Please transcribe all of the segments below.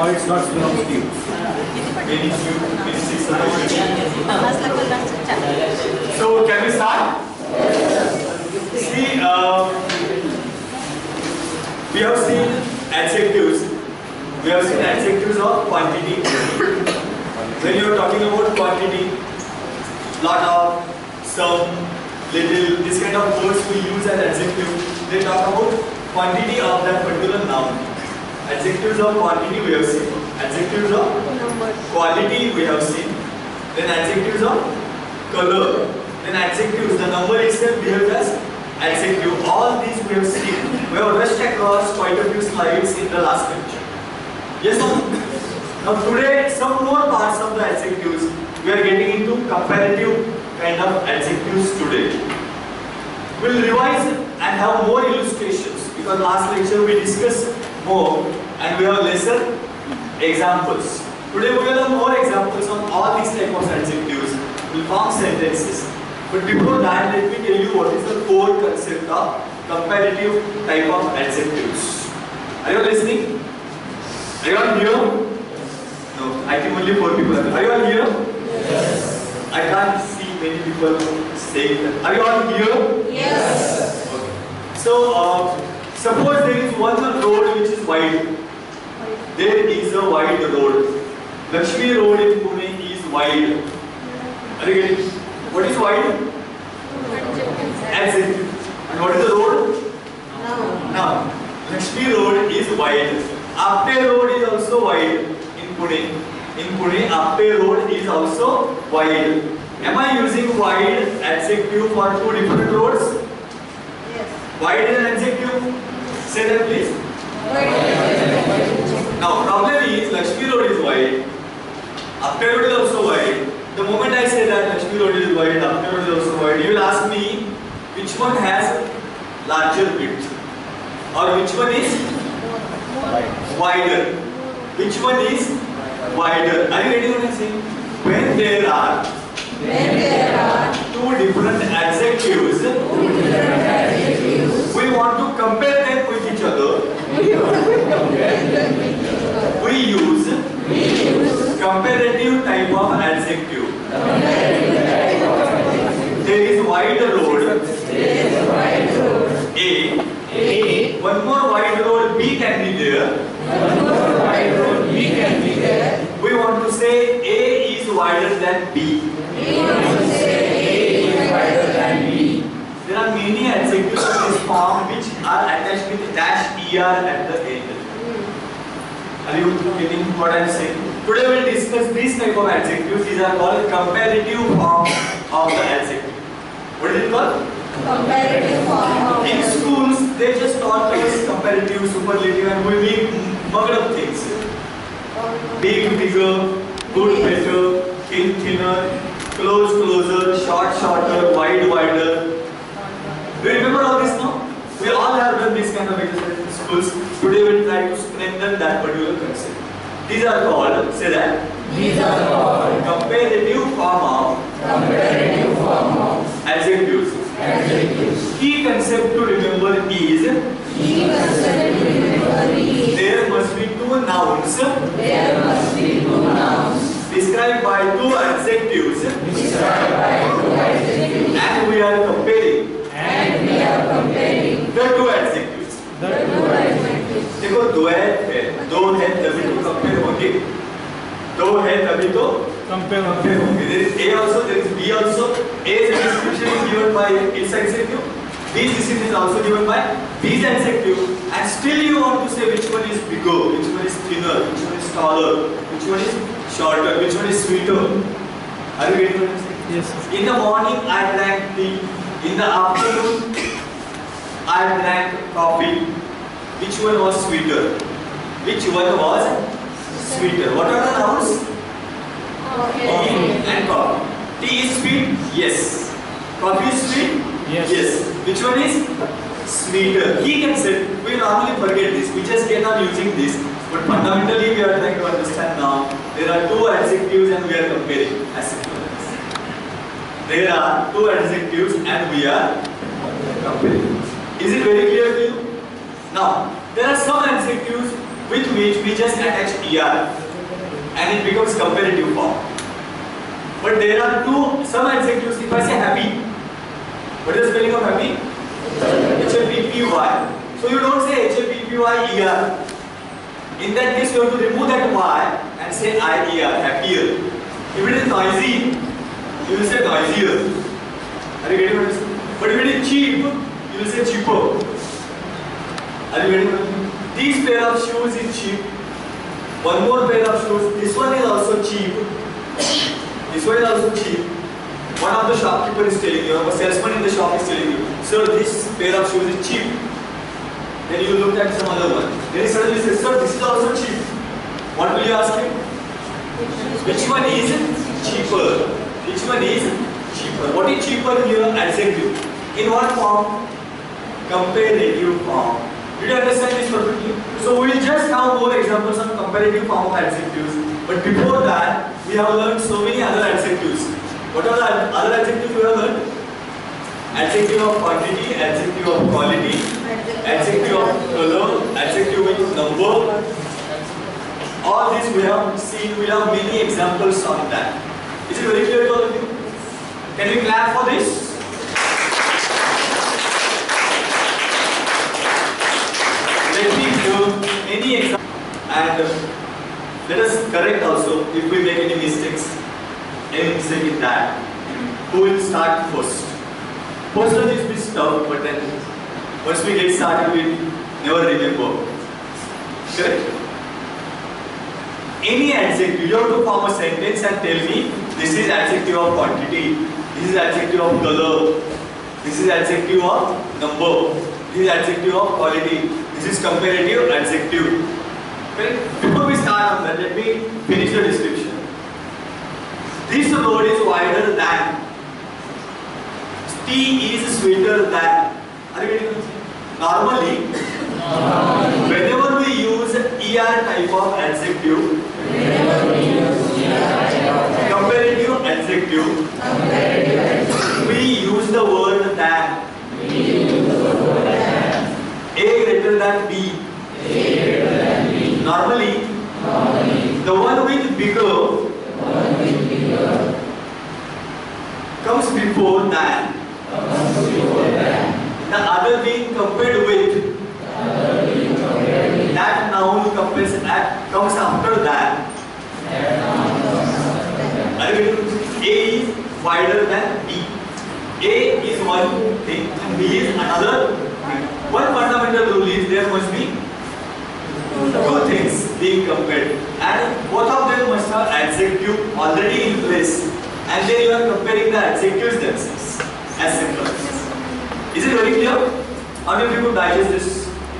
or it's not belongs to you? So can we start? See, we have seen adjectives. We have seen adjectives of quantity. When you are talking about quantity, lot of, some, little, this kind of words we use as adjective. They talk about quantity of that particular noun. Adjectives of quantity we have seen. Adjectives of quality we have seen. Then adjectives of color. Then adjectives, the number itself behaves as adjective. All these we have seen. We have rushed across quite a few slides in the last lecture. Yes or no? Now today, some more parts of the adjectives. We are getting into comparative kind of adjectives today. We will revise and have more illustrations because last lecture we discussed more and we have lesser examples. Today we will have more examples on all these type of adjectives. We will form sentences. But before that, let me tell you what is the core concept of comparative type of adjectives. Are you listening? Are you all here? No, I think only 4 people are you all here? Yes. I can't see many people saying that. Are you all here? Yes. Okay. So, suppose there is one road which is wide. There is a wide road. Lakshmi Road in Pune is wide. Are you getting? What is wide? Adjective. And what is the road? Noun. Lakshmi Road is wide. Apte Road is also wide in Pune. In Pune, Apte Road is also wide. Am I using wide adjective for 2 different roads? Yes. Wide is an adjective. Say that please. Now, problem is Lakshmi Road is wide. Apte Road is also wide. The moment I say that Lakshmi Road is wide, Apte Road is also wide, you will ask me which one has larger width or which one is wider. Which one is wider? Are you ready what I am saying? When there are 2 different adjectives, we want to compare them with each other. We use comparative type of adjective. There is wide road A. One more wide road B can be there. We want to say A is wider than B. There are many adjectives of this form which are attached with dash er at the end. Are you getting what I am saying? Today we will discuss these type of adjectives. These are called comparative form of the adjective. What is it called? Comparative form. In schools, they just taught us comparative, superlative, and we make mugged up things. Big, bigger, good, better, thin, thinner, close, closer, short, shorter, wide, wider. Do you remember all this now? We all have done this kind of exercise in schools. Today we will try to strengthen that particular concept. These are called, say that. These are called comparative form of adjectives. Key concept to remember is there must be 2 nouns described by 2 adjectives and we are comparing the 2 adjectives. देखो दो है तभी तो compare होंगे. 2 है तभी तो compare होंगे. There is A also, there is B also. A's description is given by its adjective. B's description is also given by B's adjective. And still you want to say which one is bigger, which one is thinner, which one is taller, which one is shorter, which one is sweeter. Are you getting what I'm saying? Yes. In the morning I drank tea. In the afternoon I drank coffee. Which one was sweeter? Which one was sweeter? What are the nouns? Tea and coffee. Tea is sweet? Yes. Coffee is sweet? Yes. Which one is sweeter? Key concept. We normally forget this. We just get on using this. But fundamentally we are trying to understand now. There are 2 adjectives and we are comparing. As simple as this. There are 2 adjectives and we are comparing. Is it very clear to you? Now, there are some adjectives with which we just attach er and it becomes comparative form. But there are some adjectives. If I say happy, what is the spelling of happy? H-A-P-P-Y. So you don't say H-A-P-P-Y-E-R. In that case, you have to remove that Y and say I-E-R, happier. If it is noisy, you will say noisier. Are you getting what I'm saying? But if it is cheap, you will say cheaper. Are you getting what I'm saying? This pair of shoes is cheap. One more pair of shoes. This one is also cheap. This one is also cheap. One of the shopkeeper is telling you, or a salesman in the shop is telling you, sir, this pair of shoes is cheap. Then you look at some other one. Then he suddenly says, sir, this is also cheap. What will you ask him? Which one is cheaper? Which one is cheaper? What is cheaper here? Adjective. In what form? Comparative form. Did you understand this perfectly? So we will just have more examples on comparative form of adjectives. But before that, we have learned so many other adjectives. What are the other adjectives we have learned? Adjective of quantity, adjective of quality, adjective of color, adjective with number. All this we have seen, we have many examples on that. Is it very clear to all of you? Can we clap for this? Let me give any example and let us correct also if we make any mistakes. Any mistake in that. Who will start first? First one is bit tough, but then once we get started, we never remember. Correct? Any adjective, you have to form a sentence and tell me this is adjective of quantity, this is adjective of color, this is adjective of number, this is adjective of quality, this is comparative adjective. Okay? Before we start on that, let me finish the description. This road is wider than. Tea is sweeter than. Are you getting it? Normally, whenever we use ER type of adjective, comparative adjective, we use the word than. A greater than B. Normally, the one with bigger comes before than. The other being compared with. That noun comes after that. A is wider than B. A is one thing and B is another thing. One fundamental rule is there must be two things being compared, and both of them must have adjective already in place, and then you are comparing the adjectives themselves. As simple as this. Is it very clear? How many people digest this?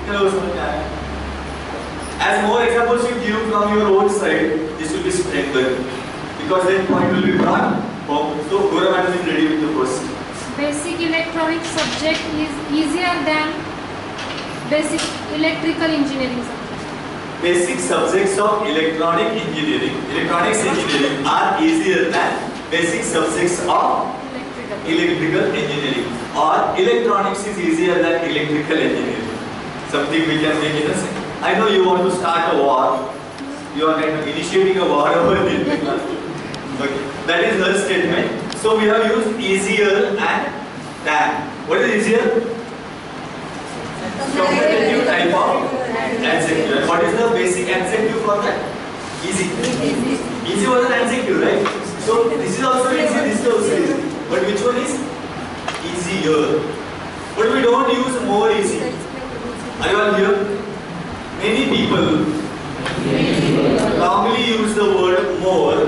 As more examples you give from your own side, this will be strengthened, because then point will be brought home. So Gora madam is ready with the first. Basic electronic subject is easier than basic electrical engineering subject. Basic subjects of electronics engineering are easier than basic subjects of electrical engineering, or electronics is easier than electrical engineering. Something we can make in a sense. I know you want to start a war. You are kind of initiating a war over this. Okay. That is her statement. So we have used easier and than. What is easier? Comparative type of adjective. What is the basic adjective for that? Easy. Easy was an adjective, right? So this is also easy, this is also easy. But which one is easier? But we don't use more easy. Are you all here? Many people normally use the word more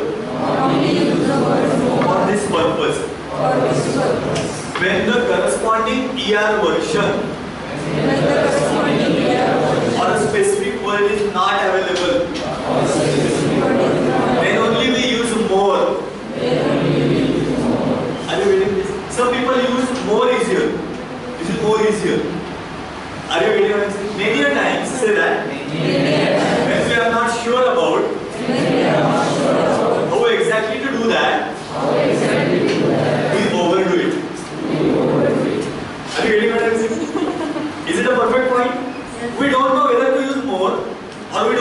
for this purpose. When the corresponding ER version or a specific word is not available, then only we use more. Are you getting this? Some people use more easier. This is more easier. Are you getting what I'm saying? Many a times say that when we are not sure about how exactly to do that, we overdo it. Are you getting what I'm saying? Is it a perfect point? We don't know whether to use more or we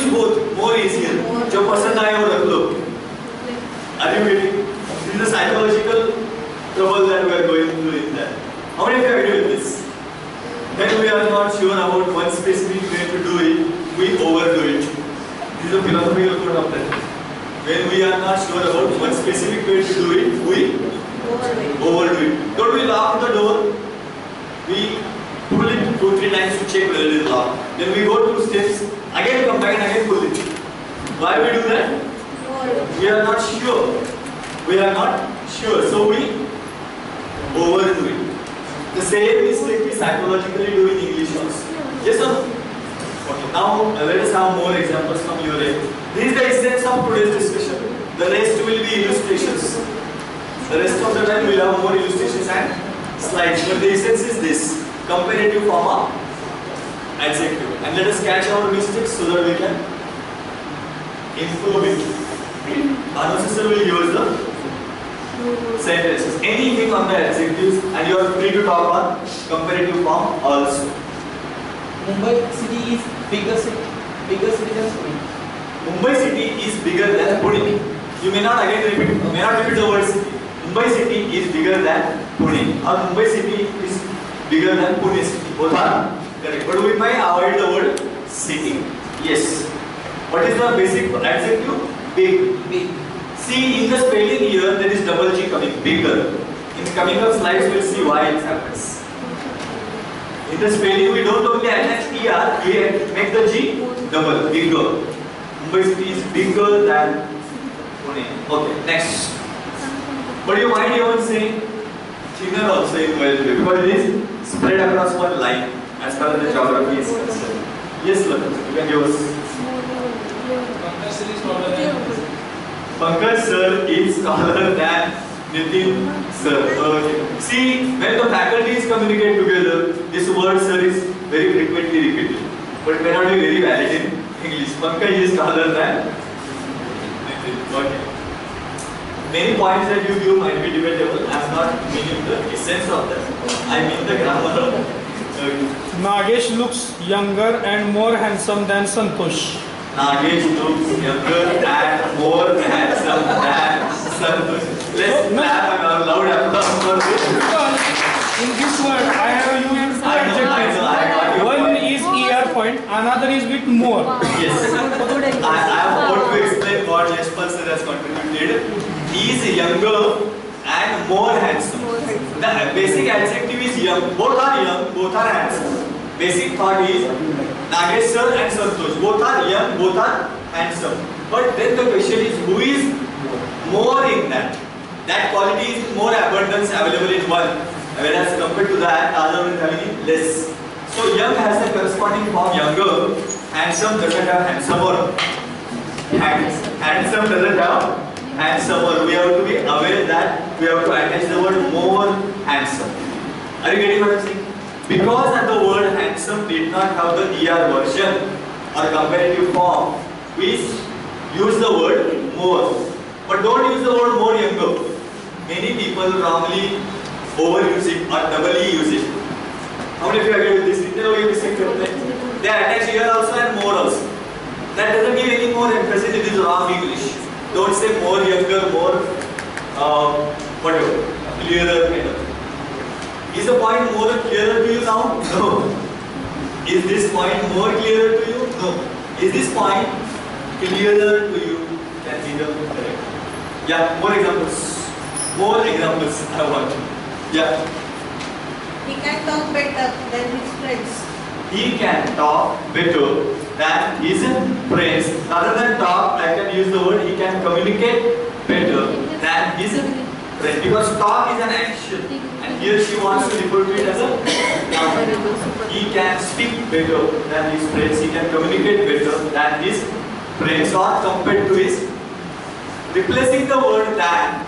both. More easier. जो पसंद आए वो रख लो. Are you getting? This is the psychological trouble that we are going through in that. How many of you agree with this? When we are not sure about one specific way to do it, we overdo it. This is a philosophical quote of that. When we are not sure about one specific way to do it, we overdo it. Don't we lock the door? We pull it 2-3 times to check whether it is locked. Then we go 2 steps, again come back and again pull it. Why we do that? We are not sure. We are not sure. So we overdo it. The same mistake we psychologically do in English also. Yes or no? Okay. Now let us have more examples from your end. This is the essence of today's discussion. The rest will be illustrations. The rest of the time we will have more illustrations and slides. But the essence is this: comparative form of adjective. And let us catch our mistakes so that we can improve it. Banu sister will use the sentences. Anything on the adjectives, and you are free to talk on comparative form also. Mumbai city is bigger city than Pune. Mumbai city is bigger than Pune. You may not repeat the word city. Mumbai city is bigger than Pune. Or Mumbai city is bigger than Pune city. Both are correct. But we might avoid the word city. Yes. What is the basic adjective? Big. See, in the spelling here there is double G coming, bigger. In coming up slides we will see why it happens. In the spelling we don't only attach ER, we make the G double, bigger. Mumbai city is bigger than Pune. Okay, next. But you might even say thinner also in well because it is spread across one line as far as the geography is concerned. Yes, Lakan, you can give us. Pankaj sir is taller than Nitin sir. Okay. See, when the faculties communicate together, this word sir is very frequently repeated, but may not be very valid in English. Pankaj is taller than Nitin. Okay. Many points that you give might be debatable. I am not meaning the essence of that. I mean the grammar of that. Nagesh looks younger and more handsome than Santosh. Nagesh looks younger and more handsome than Santosh. Let's clap and loud applause for this. In this word, I have used two adjectives. One is ER point, another is with more. Yes. I am about to explain what Yashpal sir has contributed. He is younger and more handsome. The basic adjective is young. Both are young, both are handsome. Basic thought is Nagesh sir and Santosh. Both are young, both are handsome. But then the question is, who is more in that? That quality is more abundance available in one, whereas compared to that, the other one is having it less. So young has the corresponding form younger. Handsome doesn't have handsomer. Handsome doesn't have handsomer. We have to be aware that we have to attach the word more handsome. Are you getting what I'm saying? Because that the word handsome did not have the ER version or comparative form, we use the word more. But don't use the word more younger. Many people wrongly overuse it or doubly use it. How many of you agree with this? They attach here also and more also. That doesn't give any more emphasis, it is wrong English. Don't say more younger, more whatever, clearer kind of. Is the point more clearer to you now? No. Is this point more clearer to you? No. Is this point clearer to you than the correct? Yeah, more examples. More examples I want. Yeah. He can talk better than his friends. He can talk better than his friends. Rather than talk, I can use the word he can communicate better than his friends. Because talk is an action. And here she wants to refer to it as a noun. He can speak better than his friends. He can communicate better than his friends or compared to his. Replacing the word than,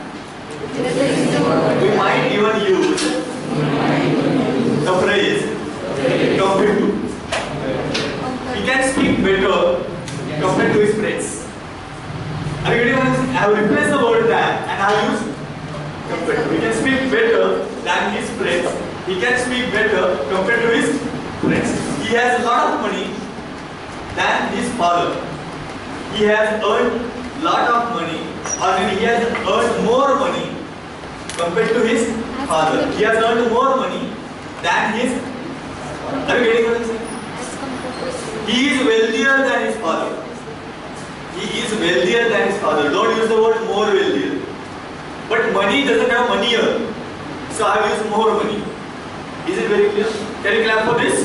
we might even use the phrase compared to. He can speak better compared to his friends. Are you getting what I'm saying? I have replaced the word than and I have used compared to. He can speak better than his friends. He can speak better compared to his friends. He has a lot of money than his father. he has earned lot of money, or maybe he has earned more money compared to his father. He has earned more money than his. Are you getting what I'm saying? He is wealthier than his father. He is wealthier than his father. Don't use the word more wealthier. But money doesn't have money here. So I have used more money. Is it very clear? Can you clap for this?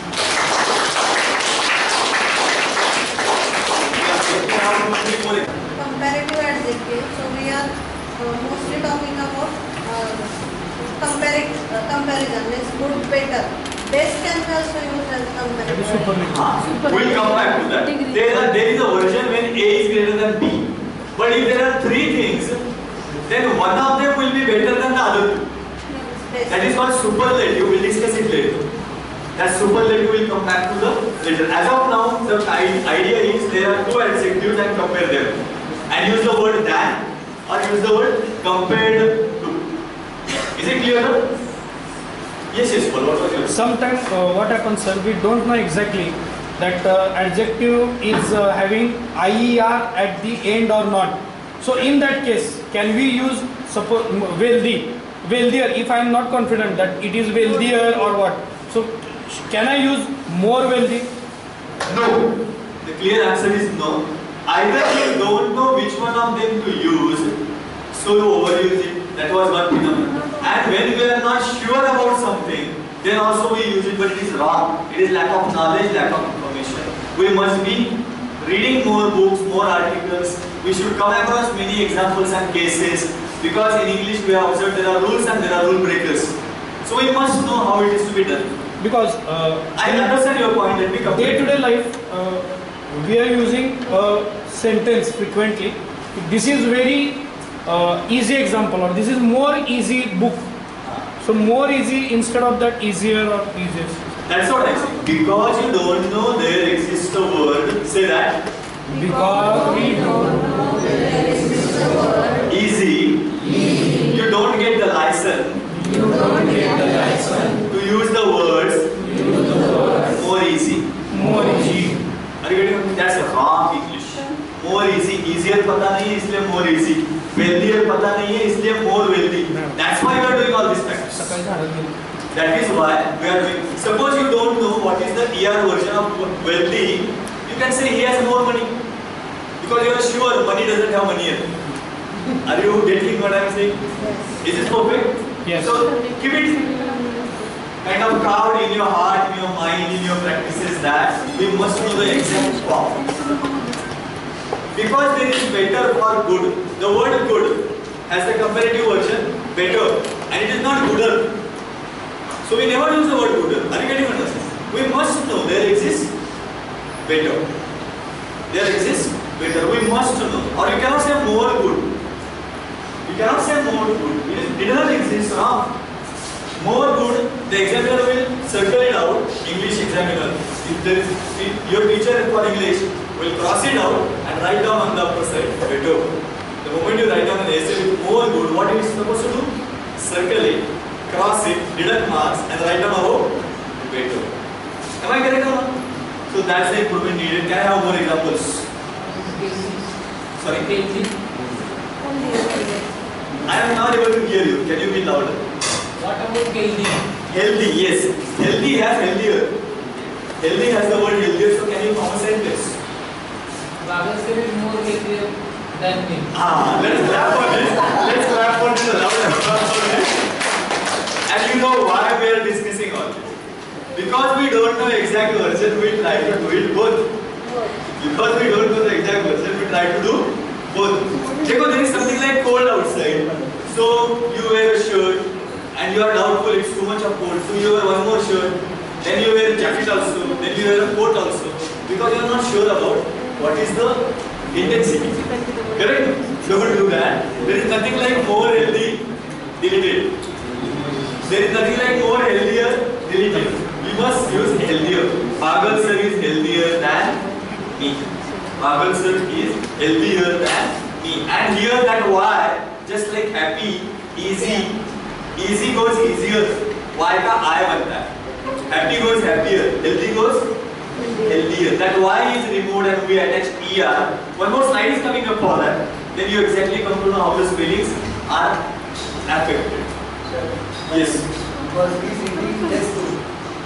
Comparative adjective. So we are mostly talking about comparison. Means good, better. Best can be also used as comparative. We'll come back to that. There is a version when A is greater than B. But if there are three things, then one of them will be better than the other two. That is called superlative. We'll discuss it later. That superlative will come back to the later. As of now, the idea is there are two adjectives and compare them. And use the word than or use the word compared to. Is it clear now? Yes, Paul. What was yours? Sometimes what happens, sir, we don't know exactly that adjective is having IER at the end or not. So in that case, can we use suppose wealthier if I am not confident that it is wealthier or what? So can I use more wealthy? No. The clear answer is no. Either you don't know which one of them to use, so you overuse it. That was one phenomenon. And when we are not sure about something, then also we use it, but it is wrong. It is lack of knowledge, lack of information. We must be reading more books, more articles. We should come across many examples and cases, because in English we have observed there are rules and there are rule breakers. So we must know how it is to be done. Because I understand your point. Let me come. Day-to-day life, we are using a sentence frequently. This is very easy example, or this is more easy book. So more easy instead of that easier or easiest. That's what I say. Because you don't know there exists a word. Say that. Because we don't know There exists a word. Easy. You don't get the license. To use the words. More easy. More easy. Are you getting it? That's wrong English. More easy. Easier पता नहीं है इसलिए more easy. Wealthier पता नहीं है इसलिए more wealthy. That's why we are doing all these factors. That is why we are doing. Suppose you don't know what is the ER version of wealthy, you can say he has more money. Because you are sure money doesn't have money here. Are you getting what I am saying? Is this perfect? Yes. So keep it kind of carved in your heart, in your mind, in your practices that we must know the exact form. Because there is better for good. The word good has the comparative version better, and it is not gooder. So we never use the word gooder. Are you getting what I am saying? We must know there exists better. There exists better. We must know. Or you cannot say more good. You cannot say more good. It doesn't exist. More good, the examiner will circle it out. English examiner. If there is, your teacher for English will cross it out and write down on the upper side. Better. The moment you write down an essay with more good, what are you supposed to do? Circle it, cross it, deduct marks, and write down about better. Am I correct or not? So that's the improvement needed. Can I have more examples? Sorry. I am not able to hear you. Can you be louder? What about healthy? Healthy, yes. Healthy has healthier. Healthy has the word healthier, so can you form a sentence? Baba sir is more healthier than me. Let's clap for this. Let's clap for this. And you know why we are discussing all this? Because we don't know exact version, we try to do it both. Because we don't know the exact version, we try to do both. Because there is something like cold outside. So you wear a shirt and you are doubtful it's too much of cold. So you wear one more shirt. Then you wear a jacket also. Then you wear a coat also. Because you are not sure about what is the intensity. Correct? Don't do that. There is nothing like more healthy, deleted. There is nothing like more healthier, deleted. We must use healthier. Pagal sir is healthier than me. Pagal sir is healthier than me. And here that why, just like happy, easy, easy goes easier. Why का I बनता है. Happy goes happier. Healthy goes healthier. earlier. That Y is removed and we attach ER. One more slide is coming up for that. Then you exactly come to know how the spellings are affected. Yes. Because he is eating less food.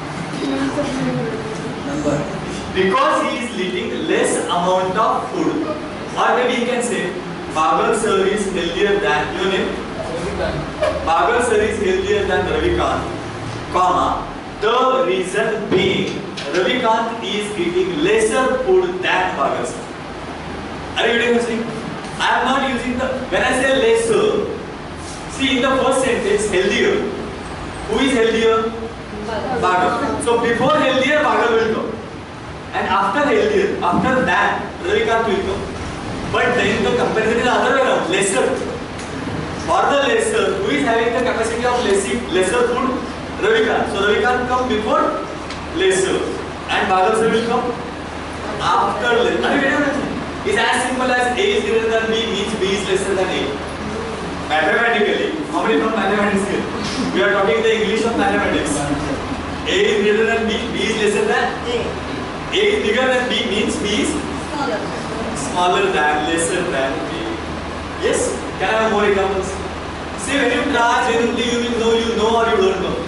Number. Because he is eating less amount of food. Or maybe you can say, Bagal sir is healthier than, your name? Bagal sir is healthier than Ravikant, comma, the reason being, Ravikant is eating lesser food than Bagal sir. Are you getting what I'm saying? I am not using the, when I say lesser, see in the first sentence, healthier. Who is healthier? Bagal. So before healthier, Bagal will come. And after healthier, after that, Ravikant will come. But then the comparison is the other way around, lesser. For the lesser, who is having the capacity of lesser food? Ravikant. So Ravikant come before lesser. And Bagal sir will come after lesser. Are you getting what I'm saying? It's as simple as A is greater than B means B is lesser than A. Mathematically, how many from mathematics here? We are talking the English of mathematics. A is greater than B, B is lesser than A. A is bigger than B means B is smaller than, lesser than B. Yes? Can I have more examples? See, when you try, generally you will know or you don't know.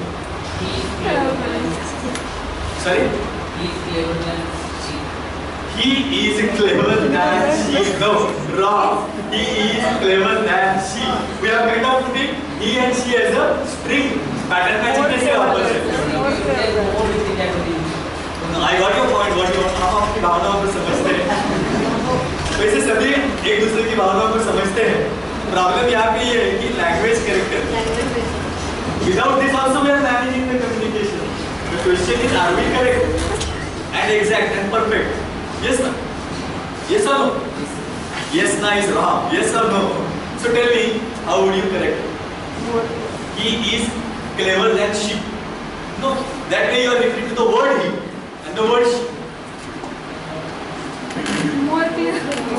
Sorry? He is clever than she. No, wrong. He is clever than she. We have kind of putting he and she as a string. Pattern matching is the opposite. No, I got your point. What you want? हम आपकी भावनाओं को समझते हैं. वैसे सभी एक दूसरे की भावनाओं को समझते हैं. प्रॉब्लम यहाँ पे ये है कि language character. Without this also we are managing the communication. The question is, are we correct and exact and perfect? Yes, no. Yes or no? Yes, no is wrong. Yes or no? So tell me, how would you correct? He is clever than she. No, that way you are referring to the word he and the word she. More clear.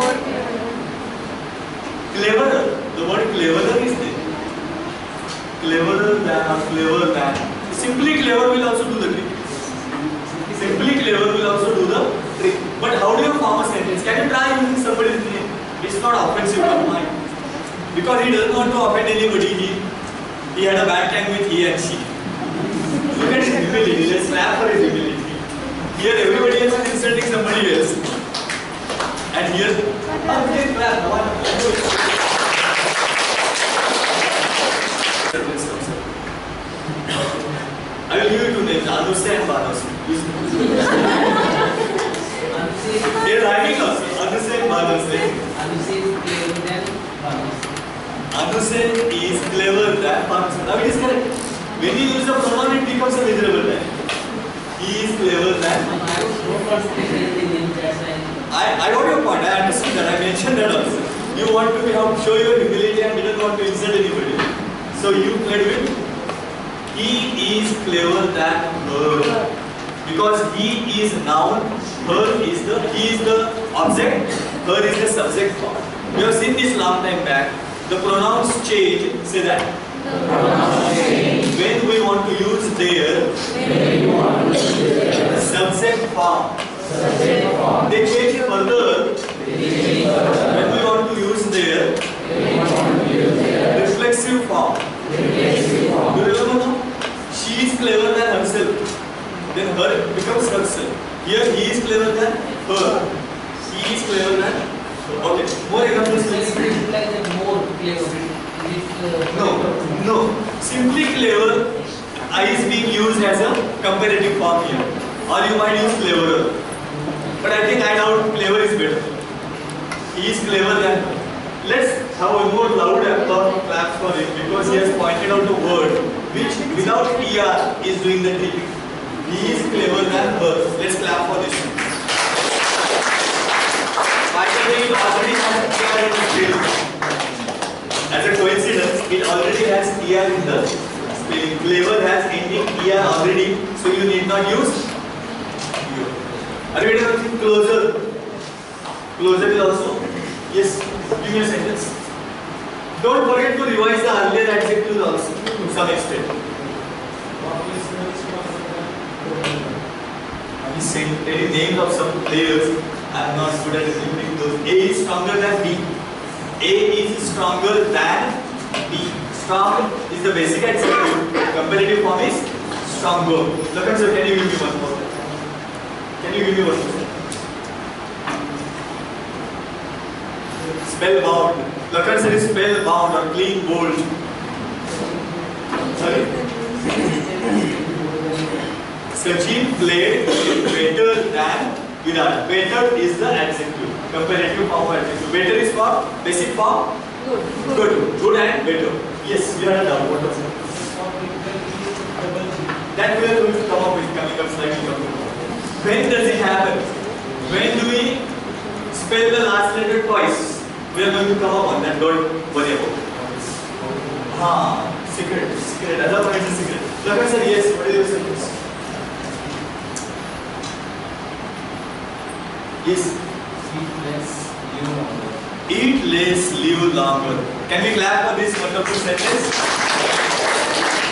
Cleverer. The word cleverer is there. Cleverer than or clever than. Simply clever will also do the trick. Simply clever will also do the trick. But how do you form a sentence? Can you try using somebody's name? It's not offensive to mine. Because he doesn't want to offend anybody. He had a bad time with he and she. Look at his humility. Let's clap for his humility. Here everybody else is insulting somebody else. And here, okay, clap. I will give you two names, Anuse and Banuse. They are rhyming also, Anuse and Banuse. Anuse is clever than Banuse. Now it is correct. When you use the pronoun, it becomes a miserable time. He is clever than. I got your point, I understood that, I mentioned that also. You want to show your humility and didn't want to insult anybody. So you played with he is clever than her. Because he is noun, her is the, he is the object, her is the subject form. We have seen this long time back. The pronouns change, say that. When we want to use their subject form. They change further when we want to use their reflexive form. You remember now? She is clever than herself. Then her becomes herself. Here he is clever than her. He is clever than. Okay. More examples. More clever. No. Simply clever is being used as a comparative form here. Or you might use cleverer. But I think I doubt clever is better. He is clever than her. Let's have a more loud applause clap for him because he has pointed out a word which without ER is doing the trick. He is clever than her. Let's clap for this. By the way, it already has ER in the spelling. As a coincidence, it already has ER in the spelling. Clever has ending ER already, so you need not use. Are you ready to closer? Closer is also. Yes. Give me a sentence. Don't forget to revise the earlier adjectives also to some extent. He sent any names of some players. I am not good at remembering those. A is stronger than B. A is stronger than B. Strong is the basic adjective. Comparative form is stronger. Look at sir, can you give me one more? Can you give me one more? Spellbound. Look at sir, spellbound or clean bold. Sorry. Sachin played better than Virat. Better is the adjective. Comparative form of adjective. Better is for basic form. Good. Good and better. Yes, we are done. What was it? That we are going to come up with coming up slightly later. When does it happen? When do we spell the last letter twice? We are going to come up on that. Don't worry about it. Secret. Otherwise it's a secret. Look, sir, yes. What is your sentence? Yes. Eat less, live longer. Can we clap for this wonderful sentence?